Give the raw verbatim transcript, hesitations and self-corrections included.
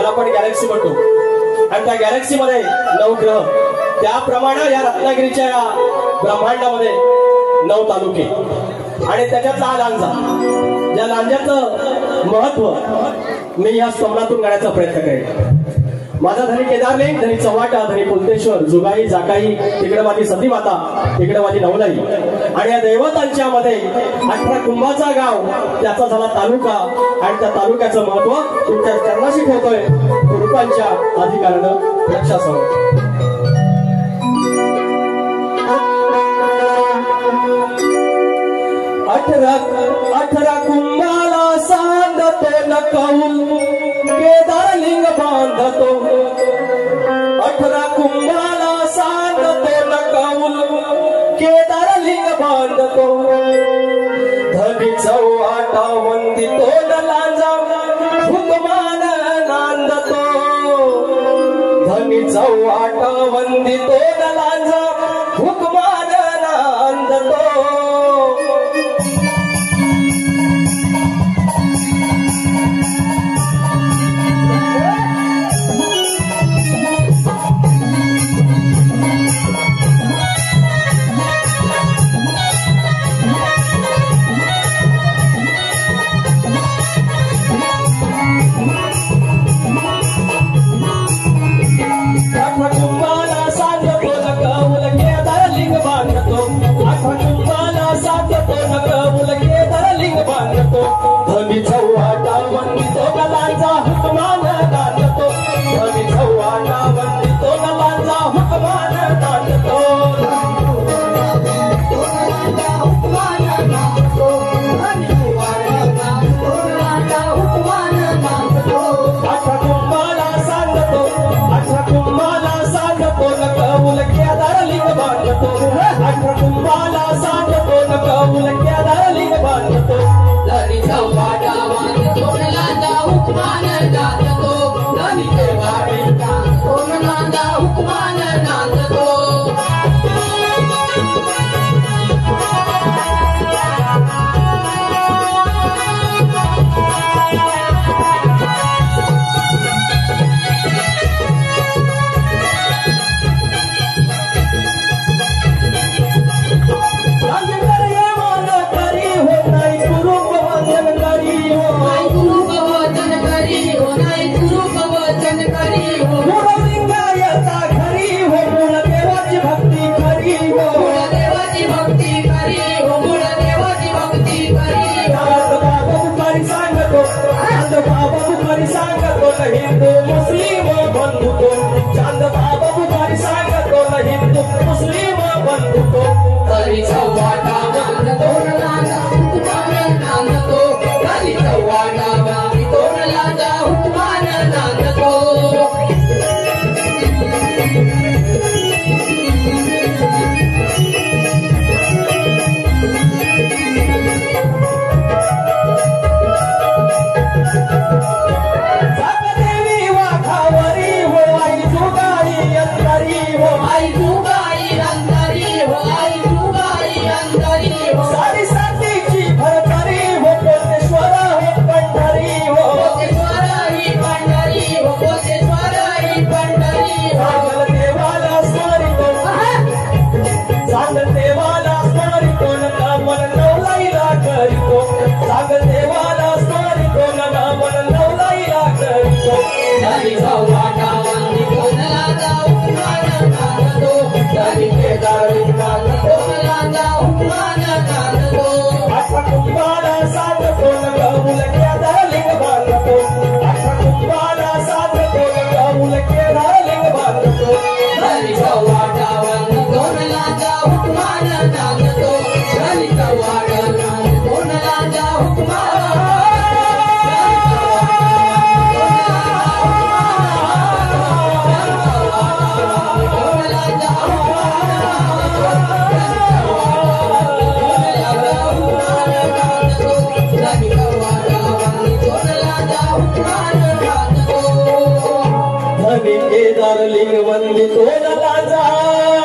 आपण गॅलेक्सी म्हणतो आणि त्या गॅलेक्सी मध्ये नऊ ग्रह त्याप्रमाणे या रत्नागिरीच्या या ब्रह्मांडामध्ये नऊ तालुके आणि त्याच्यातला हा लांजा ज्या लांजाचं महत्व मी या स्तंभातून गाण्याचा प्रयत्न करेन। माझा धनी केदारलिंग, धनी चव्हाटा, धनी कुलतेश्वर, जुगाई, जाकाई, तिकडे माझी सती माता, तिकडे माझी नवलाई आणि या दैवतांच्या मध्ये अठरा कुंभाचा गाव त्याचा झाला तालुका आणि त्या तालुक्याचं महत्व तुमच्या चरणाशी ठेवतोय रूपांच्या अधिकारानं लक्षासह। अठरा अठरा कुंभाला सांगतो न कौल केदारलिंग बांधतो, अठरा कुंभाला सांगतो न कौल केदारलिंग बांधतो, धनी चव्हाटा वंदितो न लांजा हुकमान नांदतो, धनी चव्हाटा वंदितो न लांजा हुकमान नांदतो। धनी चव्हाटा वंदितो न लांजा हुकमान नांदतो, धनी चव्हाटा वंदितो न लांजा हुकमान नांदतो, अठरा कुंभाला सांगतो अठरा कुंभाला सांगतो न कौल केदारलिंग बांधतो, अठरा कुंभाला सांगतो न कौल केदारलिंग बांधतो, धनी चव्हाटा वंदितो न लांजा हुकमान नांदतो, धनी चव्हाटा वंदितो न लांजा हुकमान नांदतो। हिंदू मुस्लिम बंधुतो, चांद बाबा बुखारी सांगतो न हिंदू मुस्लिम बंधुतो, धनी चव्हाटा वंदितो न लांजा हुकमान नांदतो, धनी चव्हाटा वंदितो न लांजा हुकमान नांदतो। धनी चव्हाटा वंदितो न लांजा हुकमान नांदतो, धनी केदारलिंग बांधतो न लांजा हुकमान नांदतो, अठरा कुंभाला सांगतो न कौल केदारलिंग बांधतो, अठरा कुंभाला सांगतो न कौल केदारलिंग बांधतो, धनी चव्हाटा वंदितो न लांजा हुकमान नांदतो, धनी चव्हाटा वंदितो न लांजा हुकमान धनी केदारलिंग वंदितो न लांजा